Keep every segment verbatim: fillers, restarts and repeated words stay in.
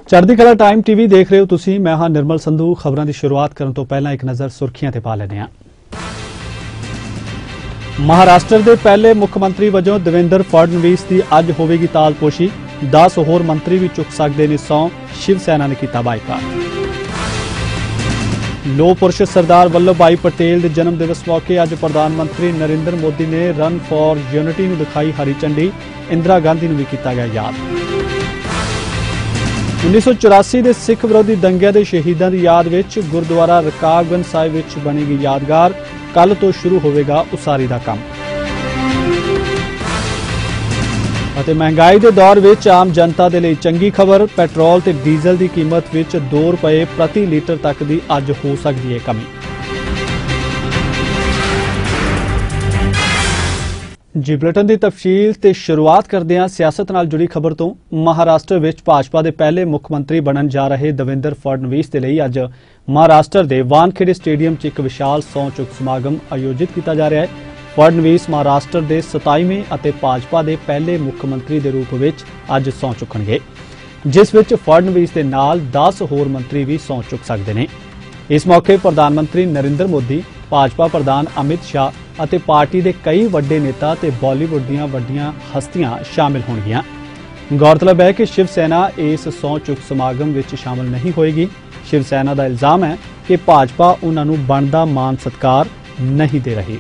चढ़दी कला time TV देख रहे हो तुसी। मैं हाँ निर्मल संधू। खबरों की शुरुआत करने तो पहला एक नज़र सुर्खियां ते पा लेने। महाराष्ट्र के पहले मुख्यमंत्री वजों देवेंद्र फडणवीस की अज होवेगी तालपोशी। दस होर मंत्री भी चुक सकते ने सौं। शिव सेना ने किया बाईकाट। लोह पुरुष सरदार वल्लभ भाई पटेल के जन्म दिवस मौके अज प्रधानमंत्री नरेंद्र मोदी ने रन फॉर यूनिटी नूं दिखाई हरी झंडी। इंदिरा गांधी नूं भी किया गया याद। उन्नीस सौ चौरासी के सिख विरोधी दंगे के शहीदों की याद विच गुरुद्वारा रकाबगंज साहिब विच बनेगी यादगार। कल तो शुरू होगा उसारी का काम। महंगाई के दौर में आम जनता के लिए चंगी खबर। पेट्रोल ते डीजल की कीमत विच दो रुपए प्रति लीटर तक की अज हो सकती है कमी। जी बुलेटिन की तफसील ते शुरुआत करते हैं सियासत नाल जुड़ी खबर तो। महाराष्ट्र विच भाजपा के पहले मुख्यमंत्री बनन जा रहे देवेंद्र फडणवीस के लिए अज महाराष्ट्र के वानखेड़े स्टेडियम च एक विशाल सौं चुक समागम आयोजित किया जा रहा है। फडणवीस महाराष्ट्र के सताईवें और भाजपा के पहले मुख्यमंत्री के रूप में अज सौं चुकणगे, जिस विच फडणवीस के नाल दस होर मंत्री भी सौं चुक सकते हैं। इस मौके प्रधानमंत्री नरेंद्र मोदी, भाजपा प्रधान अमित शाह और पार्टी के कई वड्डे नेता ते बॉलीवुड दीयां वड्डियां हस्तियां शामिल होणगियां। गौरतलब है कि शिव सेना इस सौं चुक समागम विच शामिल नहीं होएगी। शिव सेना का इल्जाम है कि भाजपा उन्हां नूं बनदा मान सत्कार नहीं दे रही।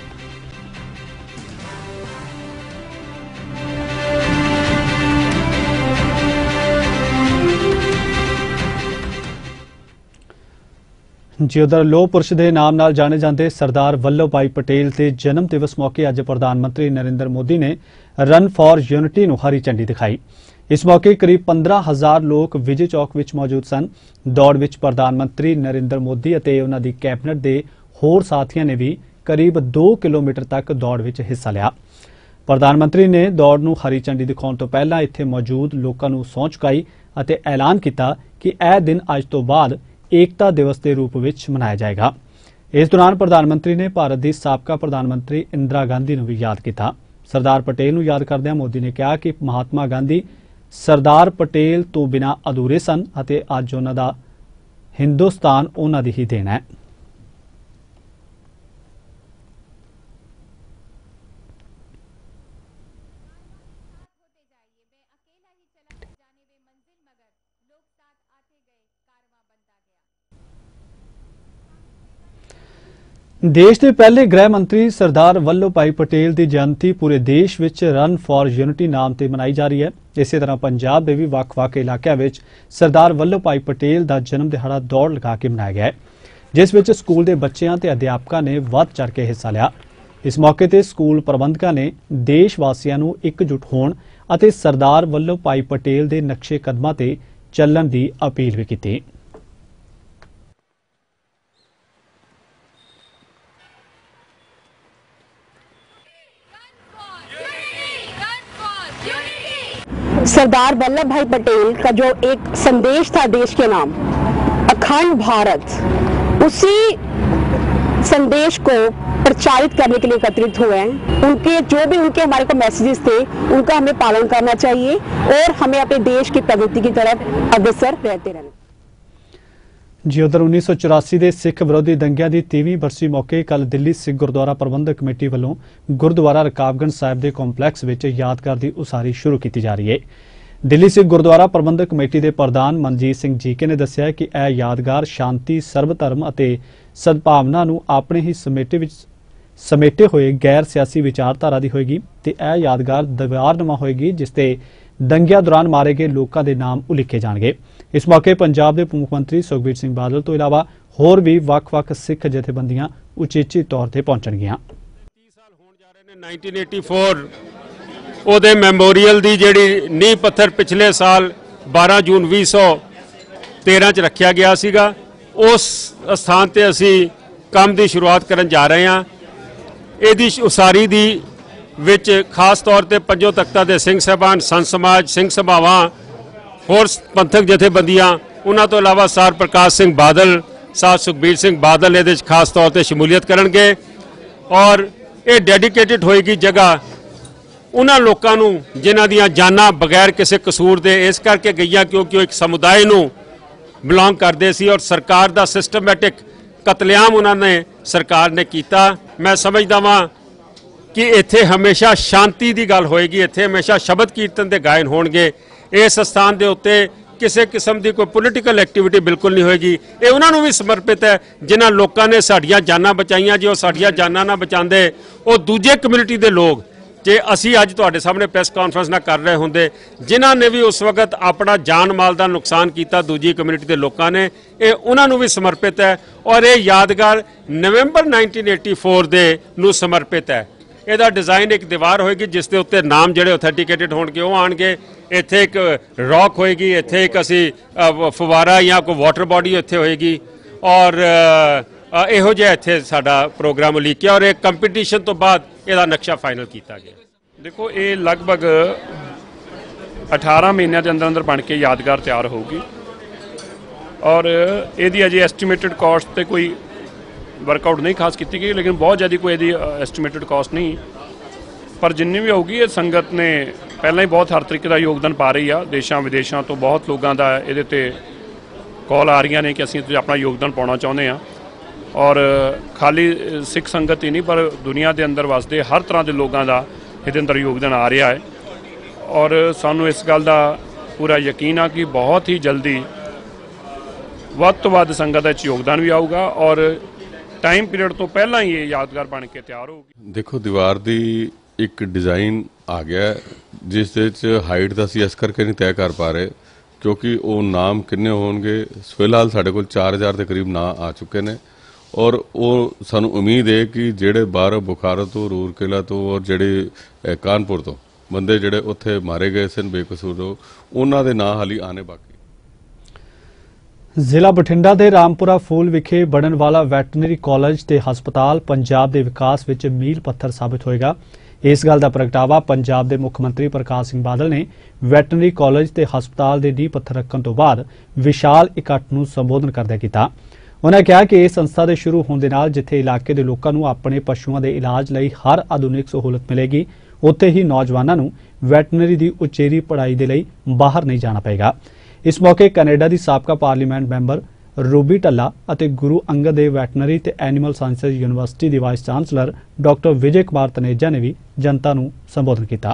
जी उधर लोह पुरुष के नाम नाल जाने जाते सरदार वल्लभ भाई पटेल के जन्म दिवस मौके अज प्रधानमंत्री नरेंद्र मोदी ने रन फॉर यूनिटी नूं हरी झंडी दिखाई। इस मौके करीब पंद्रह हजार लोग विजय चौक विच मौजूद सन। दौड़ विच प्रधानमंत्री नरेंद्र मोदी और उन्हां दी कैबिनेट के होर साथियों ने भी करीब दो किलोमीटर तक दौड़ विच हिस्सा लिया। प्रधानमंत्री ने दौड़ नूं हरी झंडी दिखाउण तो पहला इत्थे मौजूद लोकां नूं सौं चुकाई और ऐलान किया कि यह दिन अज तो बाद एकता दिवस के रूप में मनाया जाएगा। इस दौरान प्रधानमंत्री ने भारत की साबका प्रधानमंत्री इंदिरा गांधी को भी याद किया। सरदार पटेल को याद करदे मोदी ने कहा कि महात्मा गांधी सरदार पटेल तो बिना अधूरे सन और अज उन्हां दा हिंदुस्तान उन्हां दी ही देन है। देश के पहले गृह मंत्री सरदार वल्लभ भाई पटेल की जयंती पूरे देश विच रन फॉर यूनिटी नाम से मनाई जा रही है। इस तरह पंजाब के भी वक्-वक् इलाकों में सरदार वल्लभ भाई पटेल का जन्म दिहाड़ा दौड़ लगा के मनाया गया, जिस विच स्कूल के बच्चों ते अध्यापकों ने वध चढ़ के हिस्सा लिया। इस मौके पर स्कूल प्रबंधकों ने देशवासियों को एकजुट होण अते सरदार वल्लभ भाई पटेल के नक्शे कदमां ते चलण की अपील भी की। सरदार वल्लभ भाई पटेल का जो एक संदेश था देश के नाम अखंड भारत, उसी संदेश को प्रचारित करने के लिए एकत्रित हुए हैं। उनके जो भी उनके हमारे को मैसेजेस थे उनका हमें पालन करना चाहिए और हमें अपने देश की प्रगति की तरफ अग्रसर रहते रहना। जी उधर उन्नीस सौ चौरासी के सिख विरोधी दंगिया की तीवीं बरसी मौके कल दिल्ली सिख गुरुद्वारा प्रबंधक कमेटी वालों गुरुद्वारा रकाबगंज साहिब के कॉम्पलैक्स में यादगार की उसारी शुरू की जा रही है। दिल्ली सिख गुरुद्वारा प्रबंधक कमेटी के प्रधान मनजीत सिंह जीके ने दस्सिया कि यह यादगार शांति सर्वधर्म और सद्भावना नूं अपने ही समेटे विच समेटे हुए गैर सियासी विचारधारा की होएगी ते यह यादगार दीवारनुमा होएगी जिसते दंगिया दौरान मारे गए लोगों के नाम उलिखे जाएंगे। इस मौके पंजाब के मुख्यमंत्री सुखबीर सिंह बादल तो इलावा होर भी वक्-वक् सिख जथेबंदियां उचेची तौर पर पहुंचणगियां। तीस साल होण जा रहे ने नाइनटीन एटी फोर ਉਹਦੇ ਮੈਮੋਰੀਅਲ ਦੀ ਜਿਹੜੀ ਨੀਂਹ ਪੱਥਰ ਪਿਛਲੇ ਸਾਲ ਬਾਰਾਂ ਜੂਨ ਵੀਹ ਸੌ ਤੇਰਾਂ ਚ ਰੱਖਿਆ ਗਿਆ ਸੀਗਾ। ਉਸ ਸਥਾਨ ਤੇ ਅਸੀਂ ਕੰਮ ਦੀ ਸ਼ੁਰੂਆਤ ਕਰਨ ਜਾ ਰਹੇ ਹਾਂ। ਇਹਦੀ ਉਸਾਰੀ ਦੀ ਵਿੱਚ ਖਾਸ ਤੌਰ ਤੇ ਪੰਜੋ ਤਖਤਾਂ ਦੇ ਸਿੰਘ ਸਾਹਿਬਾਨ, ਸੰਤ ਸਮਾਜ, ਸਿੰਘ ਸਭਾਵਾਂ, ਹੋਰ ਪੰਥਕ ਜਥੇਬੰਦੀਆਂ, ਉਹਨਾਂ ਤੋਂ ਇਲਾਵਾ ਸਰ ਪ੍ਰਕਾਸ਼ ਸਿੰਘ ਬਾਦਲ, ਸਰ ਸੁਖਬੀਰ ਸਿੰਘ ਬਾਦਲ ਇਹਦੇ ਵਿੱਚ ਖਾਸ ਤੌਰ ਤੇ ਸ਼ਮੂਲੀਅਤ ਕਰਨਗੇ। ਔਰ ਇਹ ਡੈਡੀਕੇਟਿਡ ਹੋਏਗੀ ਜਗ੍ਹਾ ਉਹਨਾਂ ਲੋਕਾਂ ਨੂੰ ਜਿਨ੍ਹਾਂ ਦੀਆਂ ਜਾਨਾਂ ਬਗੈਰ ਕਿਸੇ ਕਸੂਰ ਦੇ ਇਸ ਕਰਕੇ ਗਈਆਂ ਕਿਉਂਕਿ ਉਹ ਇੱਕ ਸਮੁਦਾਇ ਨੂੰ ਬਿਲੋਂਗ ਕਰਦੇ ਸੀ ਔਰ ਸਰਕਾਰ ਦਾ ਸਿਸਟਮੈਟਿਕ ਕਤਲੇਆਮ ਉਹਨਾਂ ਨੇ ਸਰਕਾਰ ਨੇ ਕੀਤਾ। ਮੈਂ ਸਮਝਦਾ ਵਾਂ ਕਿ ਇੱਥੇ ਹਮੇਸ਼ਾ ਸ਼ਾਂਤੀ ਦੀ ਗੱਲ ਹੋਏਗੀ, ਇੱਥੇ ਹਮੇਸ਼ਾ ਸ਼ਬਦ ਕੀਰਤਨ ਦੇ ਗਾਇਨ ਹੋਣਗੇ। ਇਸ ਸਥਾਨ ਦੇ ਉੱਤੇ ਕਿਸੇ ਕਿਸਮ ਦੀ ਕੋਈ ਪੋਲੀਟੀਕਲ ਐਕਟੀਵਿਟੀ ਬਿਲਕੁਲ ਨਹੀਂ ਹੋਏਗੀ। ਇਹ ਉਹਨਾਂ ਨੂੰ ਵੀ ਸਮਰਪਿਤ ਹੈ ਜਿਨ੍ਹਾਂ ਲੋਕਾਂ ਨੇ ਸਾਡੀਆਂ ਜਾਨਾਂ ਬਚਾਈਆਂ। ਜੇ ਉਹ ਸਾਡੀਆਂ ਜਾਨਾਂ ਨਾ ਬਚਾਉਂਦੇ, ਉਹ ਦੂਜੇ ਕਮਿਊਨਿਟੀ ਦੇ ਲੋਕ, ਜੇ ਅਸੀਂ ਅੱਜ ਤੁਹਾਡੇ ਸਾਹਮਣੇ ਪ੍ਰੈਸ ਕਾਨਫਰੰਸ ਨਾ ਕਰ ਰਹੇ ਹੁੰਦੇ, ਜਿਨ੍ਹਾਂ ਨੇ ਵੀ ਉਸ ਵਕਤ ਆਪਣਾ ਜਾਨ ਮਾਲ ਦਾ ਨੁਕਸਾਨ ਕੀਤਾ ਦੂਜੀ ਕਮਿਊਨਿਟੀ ਦੇ ਲੋਕਾਂ ਨੇ, ਇਹ ਉਹਨਾਂ ਨੂੰ ਵੀ ਸਮਰਪਿਤ ਹੈ ਔਰ ਇਹ ਯਾਦਗਾਰ ਨਵੰਬਰ ਨਾइनटीन एटी फोर ਦੇ ਨੂੰ ਸਮਰਪਿਤ ਹੈ। ਇਹਦਾ ਡਿਜ਼ਾਈਨ ਇੱਕ ਦੀਵਾਰ ਹੋਏਗੀ ਜਿਸ ਦੇ ਉੱਤੇ ਨਾਮ ਜਿਹੜੇ ਆਥੈਂਟੀਕੇਟਡ ਹੋਣਗੇ ਉਹ ਆਣਗੇ। ਇੱਥੇ ਇੱਕ ਰੌਕ ਹੋਏਗੀ, ਇੱਥੇ ਇੱਕ ਅਸੀਂ ਫੁਵਾਰਾ ਜਾਂ ਕੋਈ ਵਾਟਰ ਬਾਡੀ ਇੱਥੇ ਹੋਏਗੀ ਔਰ ਇਹੋ ਜਿਹਾ ਇੱਥੇ ਸਾਡਾ ਪ੍ਰੋਗਰਾਮ ਉਲੀਕਿਆ ਔਰ ਇਹ ਕੰਪੀਟੀਸ਼ਨ ਤੋਂ ਬਾਅਦ ਇਹਦਾ ਨਕਸ਼ਾ ਫਾਈਨਲ ਕੀਤਾ ਗਿਆ। ਦੇਖੋ ਇਹ ਲਗਭਗ अठारह ਮਹੀਨਿਆਂ ਦੇ ਅੰਦਰ ਅੰਦਰ ਬਣ ਕੇ ਯਾਦਗਾਰ ਤਿਆਰ ਹੋਊਗੀ ਔਰ ਇਹਦੀ ਅਜੇ ਐਸਟੀਮੇਟਡ ਕਾਸਟ ਤੇ ਕੋਈ वर्कआउट नहीं खास की गई, लेकिन बहुत ज़्यादा कोई यदि एस्टिमेटेड कॉस्ट नहीं, पर जिन्नी भी होगी ये संगत ने पहले ही बहुत हर तरीके का योगदान पा रही है। देशों विदेशों तो बहुत लोगों का ये कॉल आ रही ने कि असीं अपना योगदान पाना चाहते हैं और खाली सिख संगत ही नहीं पर दुनिया के अंदर वास्ते हर तरह के लोगों का ये अंदर योगदान आ रहा है और सानू इस गल का पूरा यकीन है कि बहुत ही जल्दी वध तो वध संगत योगदान भी आऊगा और टाइम पीरियड तो पहला ही ये यादगार बन के तैयार होगी। देखो दीवार दी एक डिज़ाइन आ गया जिस दे हाइट का असीं इस करके नहीं तय कर पा रहे क्योंकि वो नाम किन्ने होणगे। फिलहाल साढ़े कोल चार हज़ार के करीब ना आ चुके हैं और वो सानू उम्मीद है कि जेड़े बाहर बुखारा तो रूरकेला तो और जेड़े कानपुर तो बंदे जेड़े उत्थे मारे गए सन बेकसूर उन्हां दे नां हाली आने बाकी। ਜ਼ਿਲ੍ਹਾ ਬਠਿੰਡਾ ਦੇ ਰਾਮਪੁਰਾ ਫੂਲ ਵਿਖੇ ਬਣਨ ਵਾਲਾ ਵੈਟਰਨਰੀ ਕਾਲਜ ਤੇ ਹਸਪਤਾਲ ਪੰਜਾਬ ਦੇ ਵਿਕਾਸ ਵਿੱਚ ਮੀਲ ਪੱਥਰ ਸਾਬਿਤ ਹੋਏਗਾ। ਇਸ ਗੱਲ ਦਾ ਪ੍ਰਗਟਾਵਾ ਪੰਜਾਬ ਦੇ ਮੁੱਖ ਮੰਤਰੀ ਪ੍ਰਕਾਸ਼ ਸਿੰਘ ਬਾਦਲ ਨੇ ਵੈਟਰਨਰੀ ਕਾਲਜ ਤੇ ਹਸਪਤਾਲ ਦੇ ਨੀਂਹ ਪੱਥਰ ਰੱਖਣ ਤੋਂ ਬਾਅਦ ਵਿਸ਼ਾਲ ਇਕੱਠ ਨੂੰ ਸੰਬੋਧਨ ਕਰਦਿਆਂ ਕੀਤਾ। ਉਹਨਾਂ ਕਿਹਾ ਕਿ ਇਸ ਸੰਸਥਾ ਦੇ ਸ਼ੁਰੂ ਹੋਣ ਦੇ ਨਾਲ ਜਿੱਥੇ ਇਲਾਕੇ ਦੇ ਲੋਕਾਂ ਨੂੰ ਆਪਣੇ ਪਸ਼ੂਆਂ ਦੇ ਇਲਾਜ ਲਈ ਹਰ ਆਧੁਨਿਕ ਸਹੂਲਤ ਮਿਲੇਗੀ, ਉੱਥੇ ਹੀ ਨੌਜਵਾਨਾਂ ਨੂੰ ਵੈਟਰਨਰੀ ਦੀ ਉਚੇਰੀ ਪੜ੍ਹਾਈ ਦੇ ਲਈ ਬਾਹਰ ਨਹੀਂ ਜਾਣਾ ਪਏਗਾ। इस मौके कनेडा की साबका पार्लीमेंट मैंबर रूबी ढल्ला और गुरु अंगद देव वैटनरी ते एनीमल साइंसिस यूनिवर्सिटी की vice chancellor doctor Vijay Kumar Taneja ने भी जनता नूं संबोधन किया।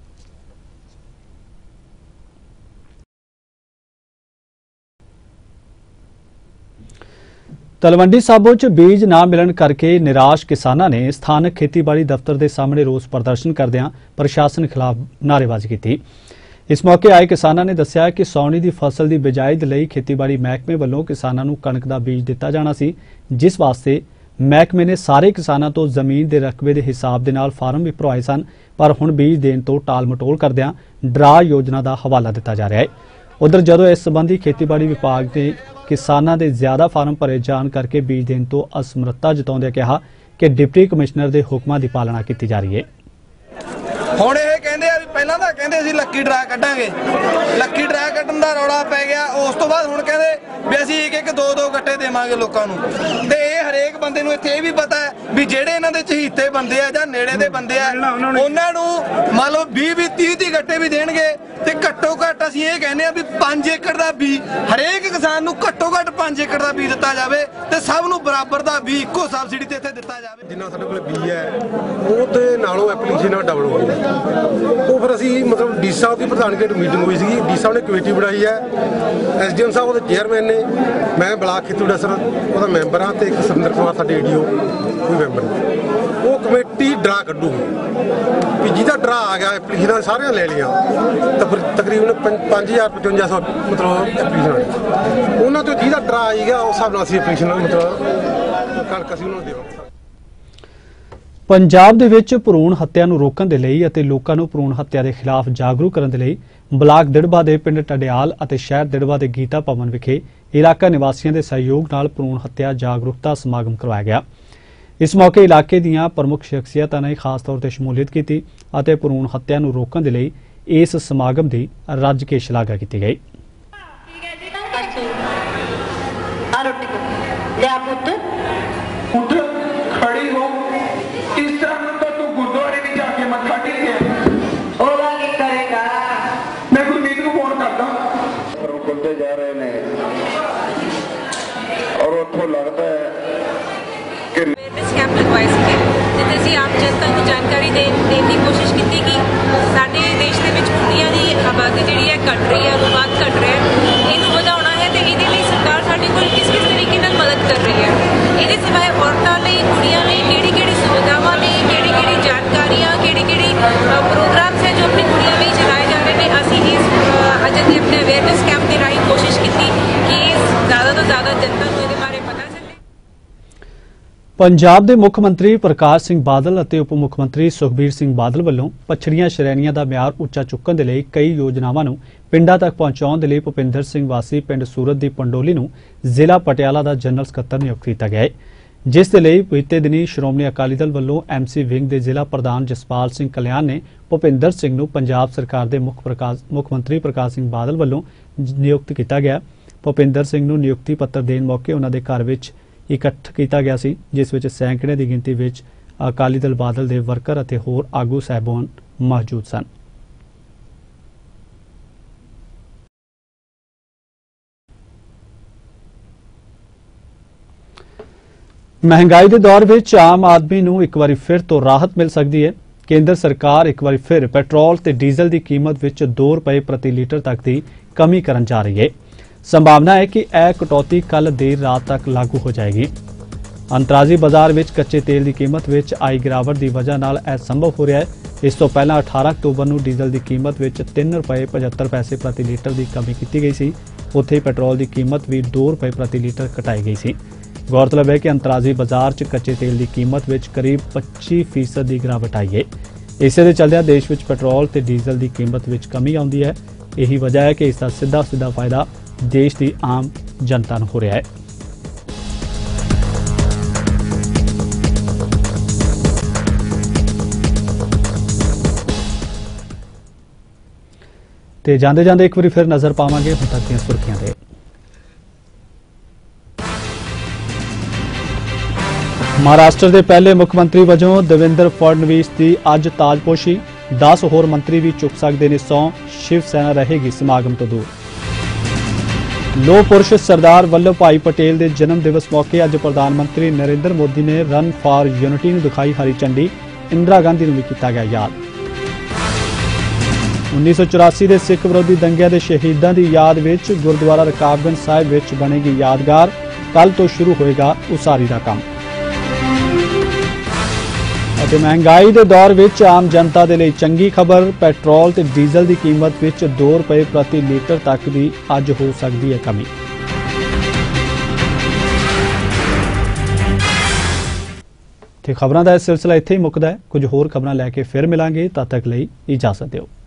तलवंडी साबो च बीज ना मिलन करके निराश किसानां ने स्थानक खेतीबाड़ी दफ्तर के सामने रोस प्रदर्शन करदिआं प्रशासन खिलाफ नारेबाजी की। इस मौके आए किसानों ने दस्सिया कि सौनी की फसल की बिजाई दे लई खेतीबाड़ी महकमे वालों किसानों नूं कणक का बीज दिता जाना सी, जिस वास्ते महकमे ने सारे किसानों तो जमीन के रकबे के हिसाब के नाल फार्म भी भरवाए सन, पर हुण बीज देण तो टाल मटोल करदिआं ड्रा योजना का हवाला दिता जा रहा है। उधर जदों इस संबंधी खेतीबाड़ी विभाग ने किसानों के ज्यादा फार्म भरे जाण करके बीज देण तो असमर्थता जताउंदे कहा कि डिप्टी कमिश्नर के हुक्मां की पालना की जा रही है। ਹੁਣ ਇਹ ਕਹਿੰਦੇ ਆ ਵੀ ਪਹਿਲਾਂ ਤਾਂ ਕਹਿੰਦੇ ਸੀ ਲੱਕੀ ਡਰਾ ਕੱਢਾਂਗੇ, ਲੱਕੀ ਡਰਾ ਕੱਢਣ ਦਾ ਰੌਲਾ ਪੈ ਗਿਆ। ਉਸ ਤੋਂ ਬਾਅਦ ਹੁਣ ਕਹਿੰਦੇ ਵੀ ਅਸੀਂ ਇੱਕ ਇੱਕ ਦੋ ਦੋ ਗੱਟੇ ਦੇਵਾਂਗੇ ਲੋਕਾਂ ਨੂੰ। ਤੇ ਇਹ ਹਰੇਕ ਬੰਦੇ ਨੂੰ ਇੱਥੇ ਇਹ ਵੀ ਪਤਾ ਹੈ ਵੀ ਜਿਹੜੇ ਇਹਨਾਂ ਦੇ ਚਹੀਤੇ ਬੰਦੇ ਆ ਜਾਂ ਨੇੜੇ ਦੇ ਬੰਦੇ ਆ ਉਹਨਾਂ ਨੂੰ ਮੰਨ ਲਓ ਵੀਹ ਵੀਹ ਤੀਹ ਤੀਹ ਗੱਟੇ ਵੀ ਦੇਣਗੇ ਤੇ ਘੱਟੋ ਘੱਟ ਅਸੀਂ ਇਹ ਕਹਿੰਦੇ ਆ ਵੀ ਪੰਜ ਏਕੜ ਦਾ ਬੀਜ ਹਰੇਕ ਕਿਸਾਨ ਨੂੰ ਘੱਟੋ ਘੱਟ ਪੰਜ ਏਕੜ ਦਾ ਬੀਜ ਦਿੱਤਾ ਜਾਵੇ ਤੇ ਸਭ ਨੂੰ ਬਰਾਬਰ ਦਾ ਬੀਜ ਇੱਕੋ ਸਬਸਿਡੀ ਤੇ ਇੱਥੇ ਦਿੱਤਾ ਜਾਵੇ। ਜਿੰਨਾ ਸਾਡੇ ਕੋਲ ਬੀਜ ਹੈ ਉਹ ਤੇ ਨਾਲੋਂ ਐਪਲੀਕੇਸ਼ਨ ਨਾਲ ਡਬਲ ਹੋ ਗਿਆ। ਉਹ ਫਿਰ ਅਸੀਂ ਮਤਲਬ ਡੀ ਸਾਹਿਬ ਦੀ ਪ੍ਰਧਾਨਗੀ ਹੇਠ ਮੀਟਿੰਗ ਹੋਈ ਸੀਗੀ। ਡੀ ਸਾਹਿਬ ਨੇ ਕਮੇਟੀ ਬਣਾਈ ਹੈ, ਐਸਡੀਐਮ ਸਾਹਿਬ ਉਹਦੇ ਚੇਅਰਮੈਨ ਨੇ, ਮੈਂ ਬਲਾਕ ਖੇਤੀ ਅਫਸਰ ਉਹਦਾ ਮੈਂਬਰ ਹਾਂ ਤੇ ਇੱਕ ਸੁਰਿੰਦਰ ਕੁਮਾਰ ਸਾਡੇ ਏਡੀਓ ਕੋਈ ਮੈਂਬਰ ਨੇ। ਉਹ ਕਮੇਟੀ ਡਰਾ ਕੱਢੂਗੀ ਵੀ ਜਿਹਦਾ ਡਰਾ ਆ ਗਿਆ ਐਪਲੀਕੇਸ਼ਨਾਂ ਸਾਰੀਆਂ ਲੈ ਲਈਆਂ ਤਾਂ ਫਿਰ ਤਕਰੀਬਨ ਪੰਜ ਹਜ਼ਾਰ ਪਚਵੰਜਾ ਸੌ ਮਤਲਬ ਐਪਲੀਕੇਸ਼ਨ ਉਹਨਾਂ ਤੋਂ ਜਿਹਦਾ ਡਰਾ ਆਈ ਗਿਆ ਉਸ ਹਿਸਾਬ ਨਾਲ ਅਸੀਂ ਐਪਲੀਕੇਸ਼ਨ ਮਤਲਬ ਕਣਕ ਅਸੀਂ ਉਹਨਾਂ ਨੂੰ ਦੇਵਾਂਗੇ। ਪੰਜਾਬ ਦੇ ਵਿੱਚ ਭਰੂਣ ਹੱਤਿਆ ਨੂੰ ਰੋਕਣ ਦੇ ਲਈ ਅਤੇ ਲੋਕਾਂ ਨੂੰ ਭਰੂਣ ਹੱਤਿਆ ਦੇ ਖਿਲਾਫ ਜਾਗਰੂਕ ਕਰਨ ਦੇ ਲਈ ਬਲਾਕ ਦਿੜਬਾ ਦੇ ਪਿੰਡ ਟਡਿਆਲ ਅਤੇ ਸ਼ਹਿਰ ਦਿੜਬਾ ਦੇ ਗੀਤਾ ਭਵਨ ਵਿਖੇ ਇਲਾਕਾ ਨਿਵਾਸੀਆਂ ਦੇ ਸਹਿਯੋਗ ਨਾਲ ਭਰੂਣ ਹੱਤਿਆ ਜਾਗਰੂਕਤਾ ਸਮਾਗਮ ਕਰਵਾਇਆ ਗਿਆ। ਇਸ ਮੌਕੇ ਇਲਾਕੇ ਦੀਆਂ ਪ੍ਰਮੁੱਖ ਸ਼ਖਸੀਅਤਾਂ ਨੇ ਖਾਸ ਤੌਰ ਤੇ ਸ਼ਮੂਲੀਅਤ ਕੀਤੀ ਅਤੇ ਭਰੂਣ ਹੱਤਿਆ ਨੂੰ ਰੋਕਣ ਦੇ ਲਈ ਇਸ ਸਮਾਗਮ ਦੀ ਰੱਜ ਕੇ ਸ਼ਲਾਘਾ ਕੀਤੀ ਗਈ। खड़ी हो इस तरह तो तू गुरुद्वारे में जाके मत्था टेक होते जा रहे हैं और उतो लगता है कि कैंप लगवाए थे जिते ਅਸੀਂ ਆਮ ਜਨਤਾ ਨੂੰ ਜਾਣਕਾਰੀ ਦੇਣ ਦੇਣ ਦੀ ਕੋਸ਼ਿਸ਼ ਕੀਤੀ ਕਿ ਸਾਡੇ ਦੇਸ਼ ਦੇ ਵਿੱਚ ਕੁੜੀਆਂ ਦੀ ਆਬਾਦੀ ਜਿਹੜੀ ਹੈ ਘਟ ਰਹੀ ਹੈ, ਅਨੁਪਾਤ ਘਟ ਰਿਹਾ ਹੈ, ਇਹਨੂੰ ਵਧਾਉਣਾ ਹੈ ਤੇ ਇਹਦੇ ਲਈ ਸਰਕਾਰ ਸਾਡੇ ਕੋਲ ਕਿਸ ਕਿਸ ਤਰੀਕੇ ਨਾਲ ਮਦਦ ਕਰ ਰਹੀ ਹੈ। ਇਹਦੇ ਸਿਵਾਏ ਔਰਤਾਂ ਲਈ, ਕੁੜੀਆਂ ਲਈ ਕਿਹੜੀ ਕਿਹੜੀ ਸੁਵਿਧਾਵਾਂ ਲਈ, ਕਿਹੜੀ ਕਿਹੜੀ ਜਾਣਕਾਰੀਆਂ, ਕਿਹੜੀ ਕਿਹੜੀ ਪ੍ਰੋਗਰਾਮਸ ਹੈ ਜੋ ਆਪਣੀ ਕੁੜੀਆਂ ਲਈ ਚਲਾਏ ਜਾ ਰਹੇ ਨੇ। ਅਸੀਂ ਇਸ ਅੱਜ ਦੇ ਆਪਣੇ ਅਵੇਅਰਨੈਸ ਕੈਂਪ ਦੇ ਰਾਹੀਂ ਕੋਸ਼ਿਸ਼ ਕੀਤੀ ਕਿ ਜ਼ਿਆਦਾ ਤੋਂ ਜ਼ਿਆਦਾ ਜਨਤਾ ਨੂੰ ਇਹਦੇ ਬਾਰੇ ਪਤਾ ਚੱਲੇ। पंजाब के मुख्य मंत्री प्रकाश सिंह बादल और उप मुख्य मंत्री सुखबीर सिंह बादल वालों पछड़ियां श्रेणियां का म्यार उच्चा चुकण के लिए कई योजनावां नूं पिंडां तक पहुंचाउण दे लई भुपिंदर सिंह वासी पिंड सूरत दी पंडोली नूं जिला पटियाला का जनरल सकत्तर नियुक्त किया गया है, जिस दे लई बीते दिनी श्रोमणी अकाली दल वालों एम सी विंग के जिला प्रधान जसपाल सिंह कल्याण ने भुपिंदर सिंह नूं पंजाब सरकार के मुख प्रकाश मुख्य मंत्री प्रकाश सिंह बादल वालों नियुक्त किया गया। भुपिंदर सिंह नूं नियुक्ति पत्र देण मौके उन्हां दे घर विच इकट्ठ किया गया सी, जिस विच सैकड़े की गिनती विच अकाली दल बादल के वर्कर और होर आगू साहिबान मौजूद सन। महंगाई के दौर में आम आदमी नूं एक बार फिर तो राहत मिल सकती है। केंद्र सरकार एक बार फिर पेट्रोल ते डीजल की कीमत विच दो रुपए प्रति लीटर तक की कमी करन जा रही है। संभावना है कि यह कटौती कल देर रात तक लागू हो जाएगी। अंतरराजी बाजार में कच्चे तेल की कीमत में आई गिरावट की वजह नाल यह संभव हो रहा है। इस तो पहला अठारह अक्तूबर को डीजल की कीमत में तीन रुपए पचहत्तर पैसे प्रति लीटर की कमी की गई सी। उत्थे पेट्रोल की कीमत भी दो रुपए प्रति लीटर घटाई गई सी। गौरतलब है कि अंतरराजी बाजार च कच्चे तेल की कीमत में करीब पच्ची फीसद की गिरावट आई है। इस दे चलदिया देश में पेट्रोल ते डीजल की कीमत में कमी आउंदी है। यही वजह है कि इसका सीधा सीधा फायदा देश की आम जनता को हो रहा है। ते जांदे जांदे एक बार फिर नजर पावांगे हुण तक दी सुर्खियां ते। महाराष्ट्र के पहले मुख्यमंत्री वजों देवेंद्र फडणवीस की अज ताजपोशी, दस होर मंत्री भी चुक सकते ने सौं, शिव सेना रहेगी समागम तो दूर। लोह पुरुष सरदार वल्लभ भाई पटेल के जन्म दिवस मौके अज प्रधानमंत्री नरेंद्र मोदी ने रन फॉर यूनिटी नूं दिखाई हरी झंडी, इंदिरा गांधी नूं भी कीता गया याद। उन्नीस सौ चौरासी के सिख विरोधी दंगिਆਂ के शहीदों की याद विच गुरुद्वारा रकाबगंज साहिब विच बनेगी यादगार, कल तो शुरू होएगा उसारी का काम। महंगाई के दौर में आम जनता के लिए चंगी खबर, पेट्रोल ते डीजल की कीमत में दो रुपए प्रति लीटर तक की अज हो सकती है कमी। खबरों का सिलसिला इत्थे ही मुकदा है। कुछ होर खबरां लैके फिर मिलांगे, तद तक लई इजाजत दिओ।